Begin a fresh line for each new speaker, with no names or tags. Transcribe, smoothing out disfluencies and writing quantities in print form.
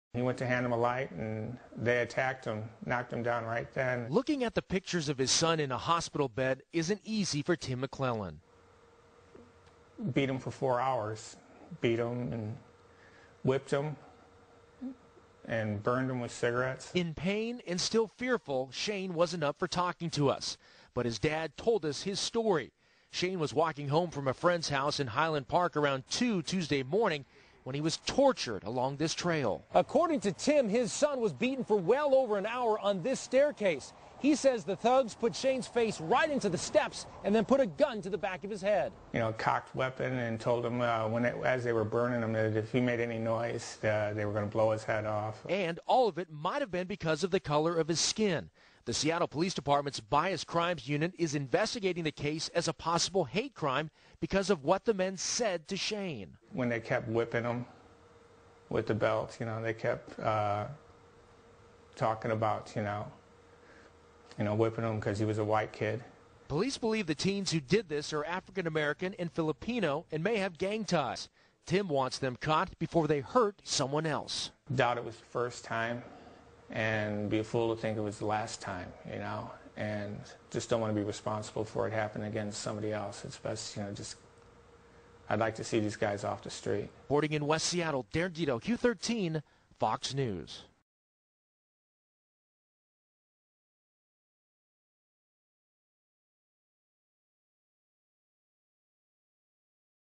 He went to hand him a light, and they attacked him, knocked him down right then.
Looking at the pictures of his son in a hospital bed isn't easy for Tim McClellan.
Beat him for 4 hours. Beat him and whipped him and burned him with cigarettes.
In pain and still fearful, Shane wasn't up for talking to us. But his dad told us his story. Shane was walking home from a friend's house in Highland Park around 2 Tuesday morning when he was tortured along this trail.
According to Tim, his son was beaten for well over an hour on this staircase. He says the thugs put Shane's face right into the steps and then put a gun to the back of his head.
You know, cocked weapon, and told him as they were burning him that if he made any noise, they were going to blow his head off.
And all of it might have been because of the color of his skin. The Seattle Police Department's Bias Crimes Unit is investigating the case as a possible hate crime because of what the men said to Shane.
When they kept whipping him with the belt, you know, they kept talking about, you know, whipping him because he was a white kid.
Police believe the teens who did this are African American and Filipino and may have gang ties. Tim wants them caught before they hurt someone else.
Doubt it was the first time, and be a fool to think it was the last time, you know, and just don't want to be responsible for it happening against somebody else. It's best, you know, I'd like to see these guys off the street.
Reporting in West Seattle, Darren Dito, Q13, Fox News.